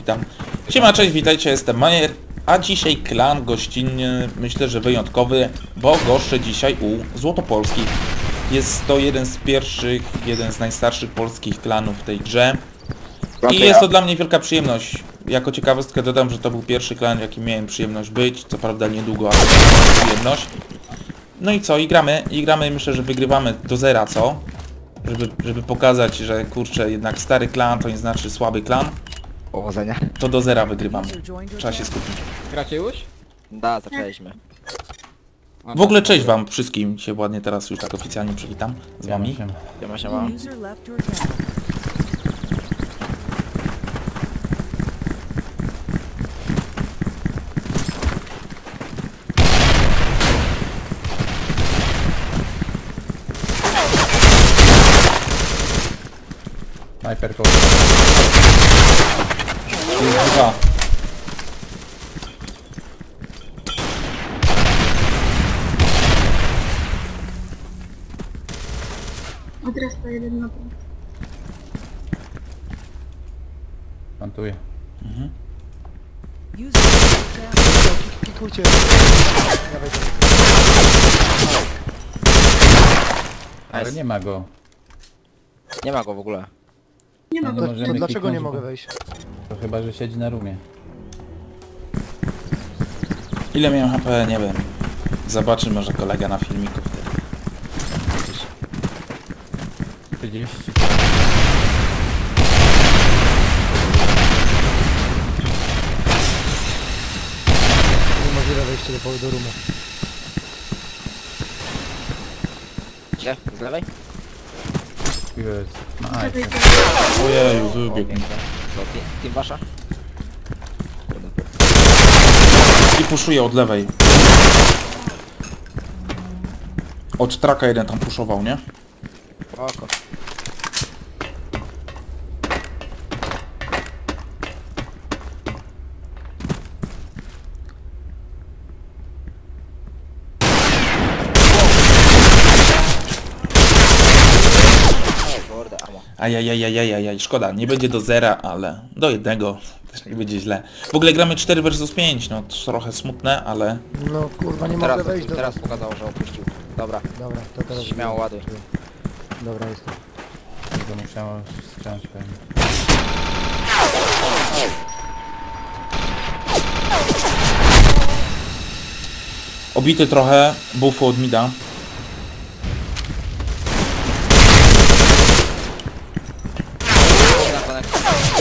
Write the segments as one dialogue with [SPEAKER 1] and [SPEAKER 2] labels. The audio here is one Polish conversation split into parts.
[SPEAKER 1] witam. Siema, cześć, witajcie, jestem Majer, a dzisiaj klan gościnny, myślę, że wyjątkowy, bo goszczę dzisiaj u Złotopolskich. Jest to jeden z pierwszych, jeden z najstarszych polskich klanów w tej grze. I jest to dla mnie wielka przyjemność. Jako ciekawostkę dodam, że to był pierwszy klan, w jakim miałem przyjemność być, co prawda niedługo, ale przyjemność. No i co, i gramy, myślę, że wygrywamy do zera, co? Żeby pokazać, że kurczę, jednak stary klan to nie znaczy słaby klan.
[SPEAKER 2] Powodzenia.
[SPEAKER 1] To do zera wygrywamy. Trzeba się skupić.
[SPEAKER 3] Gracie już?
[SPEAKER 2] Da, zaczęliśmy.
[SPEAKER 1] W ogóle cześć wam wszystkim. Się ładnie teraz już tak oficjalnie przywitam z wami.
[SPEAKER 2] Siema.
[SPEAKER 3] Snajper
[SPEAKER 1] Dwa.
[SPEAKER 4] Teraz to jeden na punkt.
[SPEAKER 3] Plantuję.
[SPEAKER 2] Pikujcie.
[SPEAKER 3] Ale nie ma go.
[SPEAKER 2] Nie ma go w ogóle.
[SPEAKER 4] Nie ma
[SPEAKER 3] No
[SPEAKER 4] go.
[SPEAKER 3] możemy
[SPEAKER 5] Dlaczego
[SPEAKER 3] kliknąć,
[SPEAKER 5] nie mogę
[SPEAKER 3] bo-
[SPEAKER 5] wejść?
[SPEAKER 3] To chyba, że siedzi na rumie.
[SPEAKER 1] Ile miałem HP? Nie wiem. Zobaczy może kolega na filmiku wtedy.
[SPEAKER 3] 30.
[SPEAKER 5] Niemożliwe wejście do rumu.
[SPEAKER 2] Gdzie? Z lewej?
[SPEAKER 3] Jest. No, aj,
[SPEAKER 4] Czekaj,
[SPEAKER 1] Ojeju, wybiegł.
[SPEAKER 2] Co, team wasza?
[SPEAKER 1] I puszuje od lewej. Od traka jeden tam puszował, nie?
[SPEAKER 2] Oko. Kurde, amo.
[SPEAKER 1] Ajajajajajajaj, szkoda, nie będzie do zera, ale do jednego też nie będzie źle. W ogóle gramy 4 vs 5, no to trochę smutne, ale...
[SPEAKER 5] No kurwa, nie
[SPEAKER 2] Teraz,
[SPEAKER 5] mogę wejść do...
[SPEAKER 2] teraz pokazało, że opuścił. Dobra,
[SPEAKER 5] Dobra, to teraz...
[SPEAKER 2] śmiało ładuj.
[SPEAKER 5] Dobra, jestem.
[SPEAKER 3] to musiało wstrząść pewnie.
[SPEAKER 1] Obity trochę, buffu od mida.
[SPEAKER 2] Na konekcie.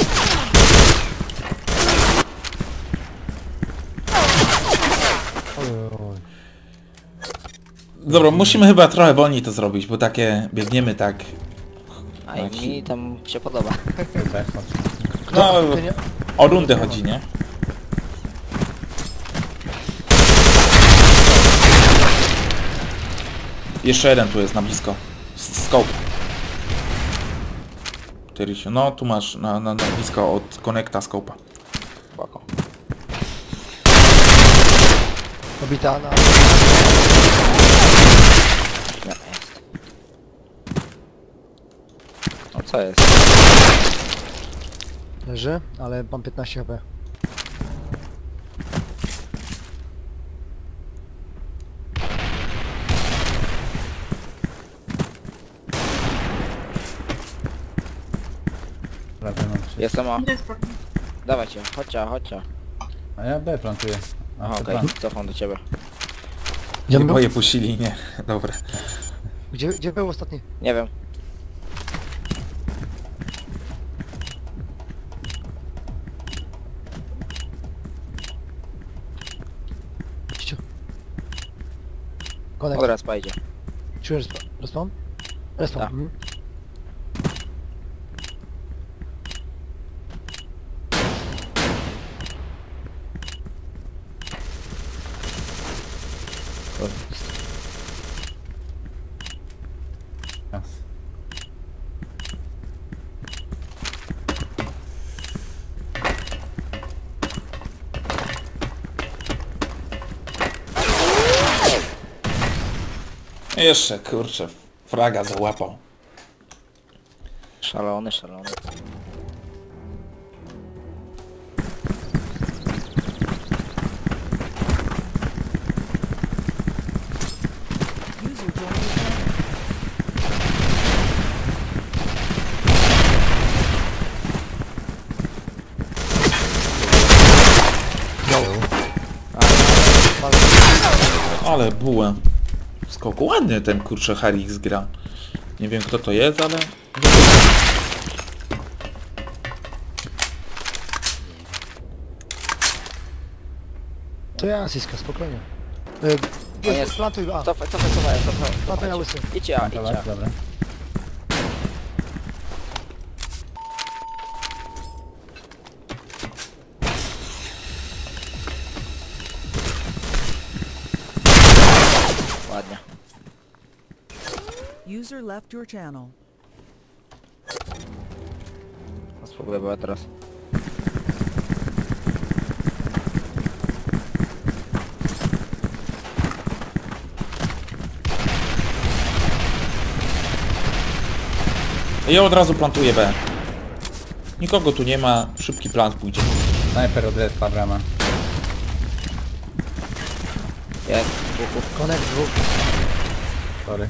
[SPEAKER 3] Oj.
[SPEAKER 1] Dobra, musimy chyba trochę wolniej to zrobić, bo takie biegniemy tak...
[SPEAKER 2] A i mi tam się podoba.
[SPEAKER 1] No,
[SPEAKER 5] Ty nie...
[SPEAKER 1] o rundę chodzi, nie? Jeszcze jeden tu jest na blisko. Scope. Ty, Rysiu, no tu masz na blisko od konekta scope'a.
[SPEAKER 2] Spoko.
[SPEAKER 5] Obita na...
[SPEAKER 2] Nie, jest. No co jest?
[SPEAKER 5] Leży, ale mam 15 HP.
[SPEAKER 3] Prawie mam 3.
[SPEAKER 2] Jestem o.
[SPEAKER 4] Respa.
[SPEAKER 2] Dawajcie, chodźcie.
[SPEAKER 3] A ja B plantuję.
[SPEAKER 2] Aha,
[SPEAKER 3] to
[SPEAKER 2] okej,
[SPEAKER 3] plan.
[SPEAKER 2] cofam do ciebie.
[SPEAKER 5] Gdzie on był?
[SPEAKER 1] Moje pusili, nie? Dobra.
[SPEAKER 5] Gdzie był ostatni?
[SPEAKER 2] Nie wiem.
[SPEAKER 5] Ciu. Konek.
[SPEAKER 2] Od raz idzie.
[SPEAKER 5] Czujesz respawn? Respawn.
[SPEAKER 2] Tak.
[SPEAKER 5] Mhm.
[SPEAKER 3] Raz.
[SPEAKER 1] Jeszcze, kurczę, fraga załapał.
[SPEAKER 2] Szalony, szalony.
[SPEAKER 1] Ale bułę. Skoku. Ładny ten kurczę Harix gra. Nie wiem kto to jest, ale...
[SPEAKER 5] To ja, Siska, spokojnie.
[SPEAKER 2] jest.
[SPEAKER 5] Plantuj, a,
[SPEAKER 2] Cofaj.
[SPEAKER 5] plantuj na łysy.
[SPEAKER 2] Idźcie, a,
[SPEAKER 3] Dobra,
[SPEAKER 2] idźcie.
[SPEAKER 3] dobra.
[SPEAKER 2] Ładnie.
[SPEAKER 6] User left your channel.
[SPEAKER 2] No, spróbuję była teraz.
[SPEAKER 1] Ja od razu plantuję B. Nikogo tu nie ma, szybki plant pójdzie.
[SPEAKER 3] Snajper od respa brama.
[SPEAKER 2] Jest, dwóch.
[SPEAKER 5] Connect dwóch.
[SPEAKER 3] Sorry.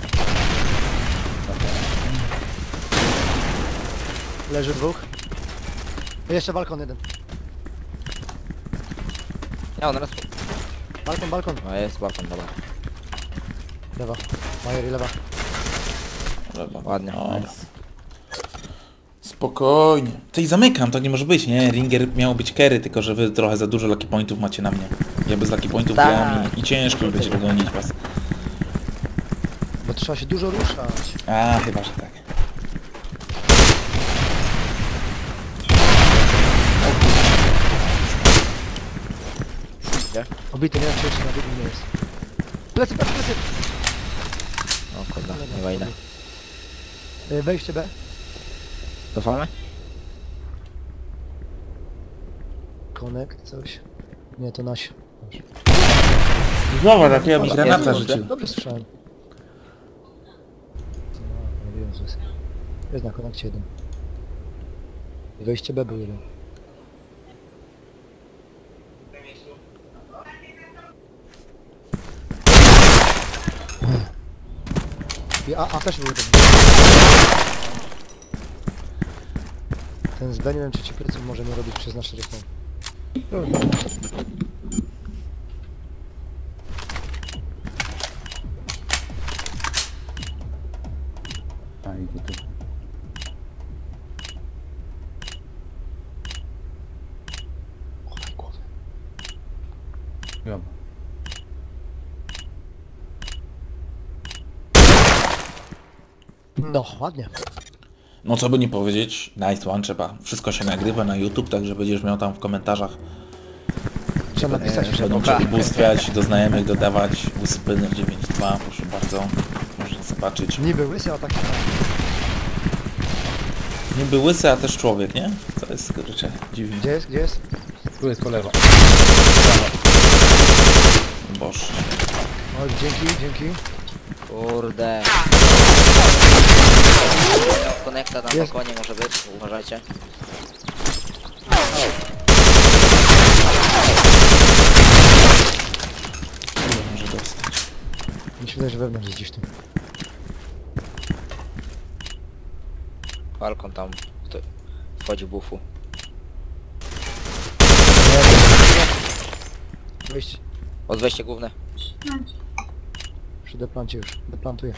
[SPEAKER 5] Leży dwóch. Jeszcze balkon jeden.
[SPEAKER 2] Ja, on raz...
[SPEAKER 5] Balkon.
[SPEAKER 2] O, jest balkon, dobra.
[SPEAKER 5] Lewa. Majer i lewa.
[SPEAKER 2] Ładnie.
[SPEAKER 1] Nice. Spokojnie. Tej zamykam, to nie może być, nie? Ringer miał być carry, tylko że wy trochę za dużo lucky pointów macie na mnie. Ja bez lucky pointów
[SPEAKER 2] Tak.
[SPEAKER 1] gram i ciężko mi będzie dogonić was.
[SPEAKER 5] Bo trzeba się dużo ruszać.
[SPEAKER 1] A, chyba, że tak.
[SPEAKER 2] Gdzie?
[SPEAKER 5] Obity, nie wiem czy jeszcze na drugim nie jest. Plecy.
[SPEAKER 2] O kurde, nie wejdę.
[SPEAKER 5] Wejście B.
[SPEAKER 2] Cofamy?
[SPEAKER 5] Connect, coś. Nie, to nasi.
[SPEAKER 1] Zobacz, jak ja mi
[SPEAKER 2] Jest,
[SPEAKER 1] granata
[SPEAKER 2] jest.
[SPEAKER 1] rzucił.
[SPEAKER 5] Dobrze słyszałem. O Jezus. Jest na konekcie jeden. I wejście B był jeden. I A też był jeden. Ten z B nie wiem czy ci pleców możemy robić przez nasze respawn.
[SPEAKER 3] A, idzie tu.
[SPEAKER 5] Chowaj głowę.
[SPEAKER 3] Dobra.
[SPEAKER 5] No, ładnie.
[SPEAKER 1] No co by nie powiedzieć, nice one trzeba. Wszystko się nagrywa na YouTube, także będziesz miał tam w komentarzach.
[SPEAKER 5] Trzeba napisać, że
[SPEAKER 1] Będą cię ubóstwiać, do znajomych dodawać Uspinner 9.2, proszę bardzo. Można zobaczyć.
[SPEAKER 5] niby łysy, a taki
[SPEAKER 1] Niby łysy, a też człowiek, nie? To jest kurczę dziwnie.
[SPEAKER 5] Gdzie jest? Gdzie jest?
[SPEAKER 3] Tu jest po lewo.
[SPEAKER 1] Boż.
[SPEAKER 5] O, dzięki.
[SPEAKER 2] Kurde. Konekta na
[SPEAKER 5] Jest.
[SPEAKER 2] balkonie może być, uważajcie.
[SPEAKER 1] Może dostać.
[SPEAKER 5] Mi się wydaje, że wewnątrz jest gdzieś tu.
[SPEAKER 2] Balkon tam, kto wchodzi bufu.
[SPEAKER 5] Wejście.
[SPEAKER 2] Od wejście główne.
[SPEAKER 5] Przy deplancie już. Deplantuję.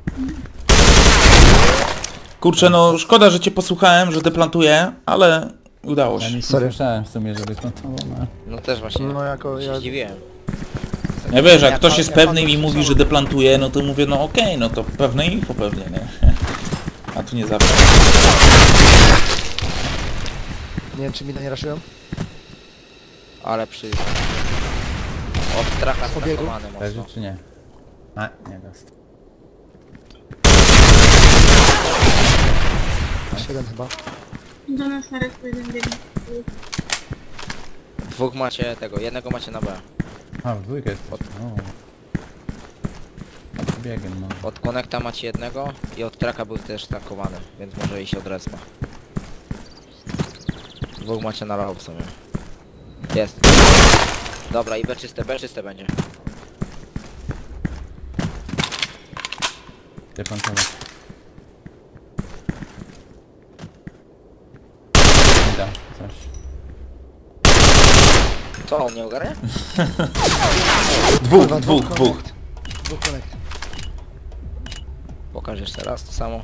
[SPEAKER 1] Kurczę, no szkoda, że cię posłuchałem, że deplantuję, ale udało
[SPEAKER 3] Ja
[SPEAKER 1] się.
[SPEAKER 3] nic nie
[SPEAKER 5] Sorry.
[SPEAKER 3] słyszałem w sumie, żeby plantował, no.
[SPEAKER 2] No też właśnie,
[SPEAKER 5] No jako
[SPEAKER 2] się
[SPEAKER 5] ja...
[SPEAKER 2] zdziwiłem.
[SPEAKER 1] Ja wiesz, jak
[SPEAKER 2] Ja
[SPEAKER 1] ktoś
[SPEAKER 2] pa-
[SPEAKER 1] jest
[SPEAKER 2] ja
[SPEAKER 1] pewny i
[SPEAKER 2] panu
[SPEAKER 1] mi mówi, że
[SPEAKER 2] słyszałem.
[SPEAKER 1] deplantuje, no to mówię, no okej, no to pewne info pewnie, nie? A tu nie zawsze.
[SPEAKER 5] Nie wiem czy mi to nie raszyłem.
[SPEAKER 2] Ale przy... Od tracha
[SPEAKER 5] Pobiegł.
[SPEAKER 2] skakowany
[SPEAKER 3] Leży
[SPEAKER 2] mocno.
[SPEAKER 3] czy nie? A, nie dostał.
[SPEAKER 5] 7 chyba.
[SPEAKER 4] Do nas na respa jeden biegnie.
[SPEAKER 2] Dwóch macie tego, jednego macie na B.
[SPEAKER 3] A, w dwójkę jest. O. Biegiem, no.
[SPEAKER 2] Od konekta macie jednego i od traka był też tankowany, więc może iść od respa. Dwóch macie na low w sumie. Jest. Dobra i B czyste będzie.
[SPEAKER 3] Deplantował. Nie da, coś.
[SPEAKER 2] Co, on nie ogarnia?
[SPEAKER 1] Dwóch.
[SPEAKER 5] Dwóch connect.
[SPEAKER 2] Pokaż jeszcze raz to samo.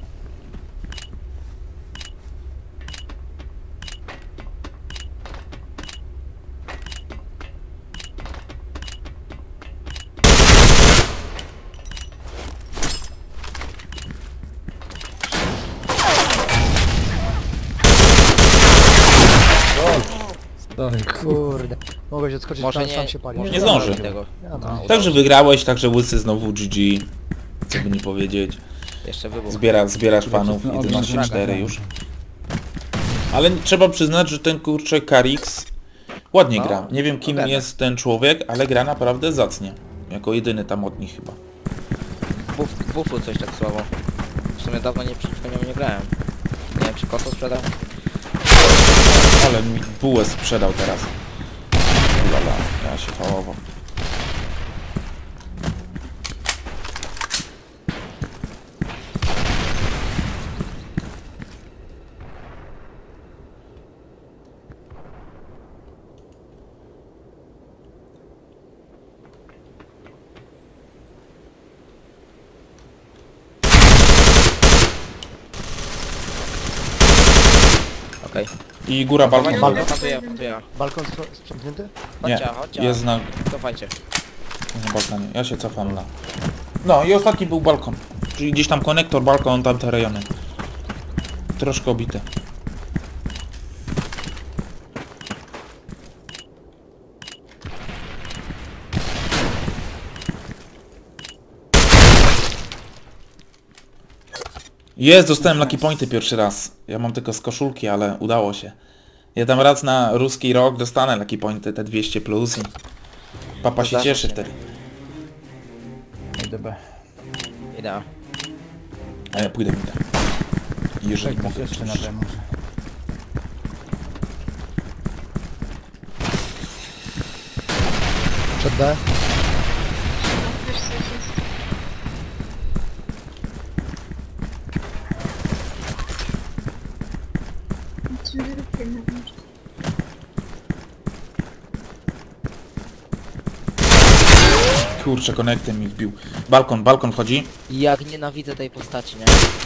[SPEAKER 3] Sorry.
[SPEAKER 5] Kurde. Mogłeś odskoczyć,
[SPEAKER 2] Może
[SPEAKER 5] tam
[SPEAKER 2] nie,
[SPEAKER 5] sam się pali.
[SPEAKER 2] może
[SPEAKER 1] Nie zdąży.
[SPEAKER 2] Tego.
[SPEAKER 5] Ja no.
[SPEAKER 1] Także wygrałeś, także łysy znowu GG. Co by nie powiedzieć.
[SPEAKER 2] Jeszcze wybuch.
[SPEAKER 1] Zbierasz fanów,
[SPEAKER 3] No,
[SPEAKER 1] 11-4 już. Ale trzeba przyznać, że ten kurczę Karix ładnie
[SPEAKER 2] No,
[SPEAKER 1] gra. Nie wiem kim
[SPEAKER 2] ogarnia.
[SPEAKER 1] jest ten człowiek, ale gra naprawdę zacnie. Jako jedyny tam od nich chyba.
[SPEAKER 2] Bufu coś tak słabo. W sumie dawno przeciwko niemu nie grałem. Nie wiem czy koto sprzedał.
[SPEAKER 1] Ale mi bułę sprzedał teraz. Lala, ja się hałował.
[SPEAKER 2] Okej.
[SPEAKER 1] I góra balkon.
[SPEAKER 2] Plantuję.
[SPEAKER 5] Balkon sprzątnięty?
[SPEAKER 1] Nie,
[SPEAKER 2] Chodźcie.
[SPEAKER 1] jest na
[SPEAKER 2] Cofajcie.
[SPEAKER 1] balkonie. Ja się cofam na... No i ostatni był balkon. Czyli gdzieś tam konektor, balkon, tamte rejony. Troszkę obite. Jest, dostałem lucky pointy pierwszy raz. Ja mam tylko z koszulki, ale udało się. Ja tam raz na ruski rok dostanę lucky pointy, te 200 plus i papa się
[SPEAKER 2] Zdarza
[SPEAKER 1] cieszy
[SPEAKER 2] się.
[SPEAKER 1] wtedy.
[SPEAKER 3] Idę B.
[SPEAKER 2] Idea.
[SPEAKER 1] A ja pójdę mi tak. Jeżeli
[SPEAKER 3] Ktoś
[SPEAKER 1] mogę.
[SPEAKER 3] jeszcze na B może.
[SPEAKER 5] Przed B.
[SPEAKER 4] Też coś jest. Ciężarówkę na włącz.
[SPEAKER 1] Kurczę, konektem mi wbił. Balkon wchodzi.
[SPEAKER 2] Jak nienawidzę tej postaci, nie?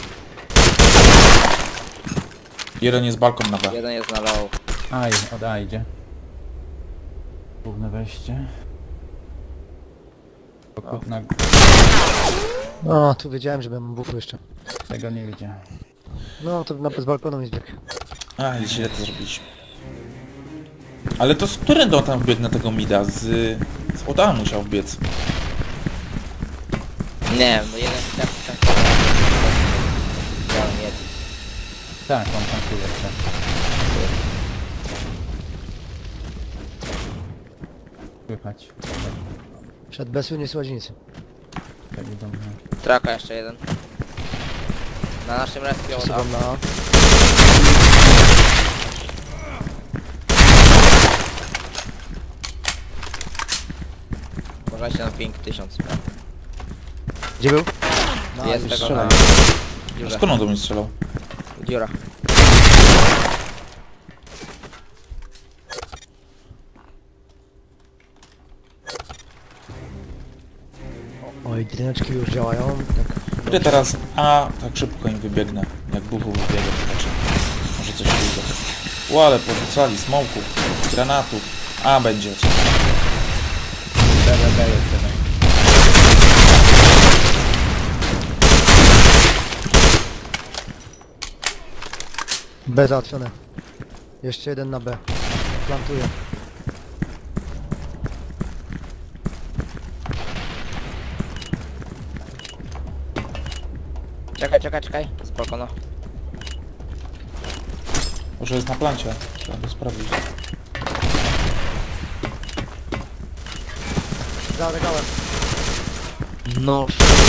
[SPEAKER 1] Jeden jest balkon na B.
[SPEAKER 2] Jeden jest na low.
[SPEAKER 3] Aj, od A idzie. Główne wejście. Okutna...
[SPEAKER 5] No, tu wiedziałem, że mam bufu jeszcze.
[SPEAKER 3] Tego nie widziałem.
[SPEAKER 5] No, to z balkonu mi zbiegł.
[SPEAKER 1] A, źle to zrobiliśmy. Ale to z którym on tam wbiegł na tego mida? Z ODA musiał wbiec.
[SPEAKER 2] Nie wiem, no jeden tak. Ja nie.
[SPEAKER 3] Tak, on tankuje, tak. Słychać.
[SPEAKER 5] Przed B słynie sładzinicy.
[SPEAKER 3] Tak idą. No.
[SPEAKER 2] Traka jeszcze jeden. Na naszym respie od A.
[SPEAKER 5] Przesuwam na A.
[SPEAKER 2] Uważajcie na ping 1000.
[SPEAKER 5] Gdzie był?
[SPEAKER 2] Jest
[SPEAKER 5] już
[SPEAKER 2] tego
[SPEAKER 5] strzelam.
[SPEAKER 2] na...
[SPEAKER 1] A
[SPEAKER 2] Dziurze.
[SPEAKER 1] skąd on do mnie strzelał?
[SPEAKER 2] Dziura.
[SPEAKER 5] Oj, drineczki już działają. Tak.
[SPEAKER 1] Gdy teraz A, tak szybko im wybiegnę. Jak buchu wybiegę, to znaczy. Może coś wyjdzie. O, ale porzucali smoków, granatów. A, będzie.
[SPEAKER 3] B jest jeden.
[SPEAKER 5] B załatwione. Jeszcze jeden na B. Plantuję.
[SPEAKER 2] Czekaj. Z balkona.
[SPEAKER 1] Może jest na plancie. Trzeba to sprawdzić.
[SPEAKER 5] Zalegałem.
[SPEAKER 2] No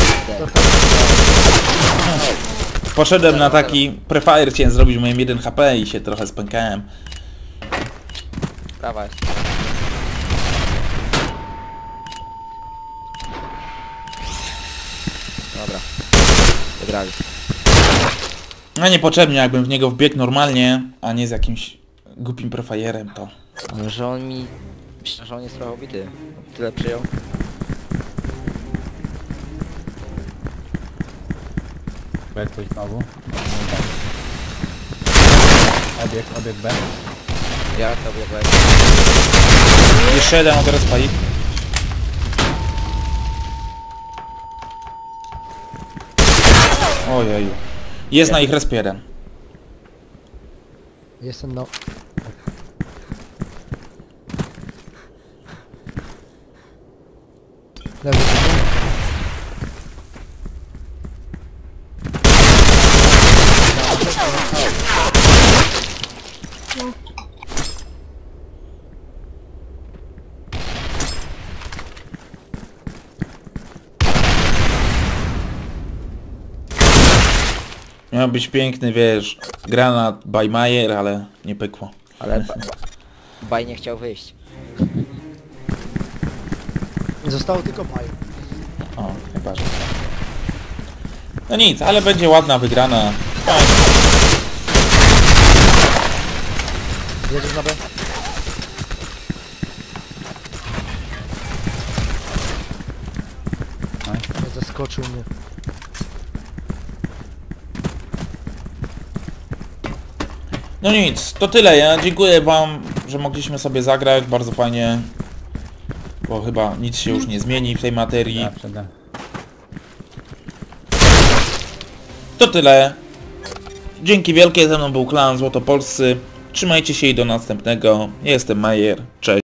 [SPEAKER 1] Poszedłem na taki prefire, chciałem zrobić moim 1 HP i się trochę spękałem.
[SPEAKER 2] prawa jest. Dobra. Wygrali.
[SPEAKER 1] No niepotrzebnie, jakbym w niego wbiegł normalnie, a nie z jakimś głupim prefire'em, to
[SPEAKER 2] Ale że on mi... Myślę, że on jest trochę obity. Tyle przyjął.
[SPEAKER 3] B coś znowu. Obieg B.
[SPEAKER 2] Ja sobie byłem.
[SPEAKER 1] Jeszcze jeden, on teraz pali. Ojeju. Jest na ich respie jeden.
[SPEAKER 5] Jestem na... Lewy.
[SPEAKER 1] Miał być piękny, wiesz, granat by Mayer, ale nie pykło.
[SPEAKER 2] Ale... Baj nie chciał wyjść.
[SPEAKER 5] Zostało tylko baj.
[SPEAKER 1] O, najbardziej. No nic, ale będzie ładna wygrana. Fajnie.
[SPEAKER 5] Jedziesz na B? Nie zaskoczył mnie.
[SPEAKER 1] No nic, to tyle. Ja dziękuję wam, że mogliśmy sobie zagrać. Bardzo fajnie. Bo chyba nic się już nie zmieni w tej materii.
[SPEAKER 3] Zawsze da.
[SPEAKER 1] To tyle. Dzięki wielkie, ze mną był klan Złotopolscy. Trzymajcie się i do następnego. Ja jestem Majer. Cześć.